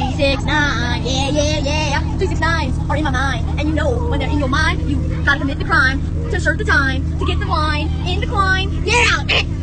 369, yeah, yeah, yeah. 369s are in my mind, and you know when they're in your mind, you gotta commit the crime to assert the time to get the line in the climb. Yeah.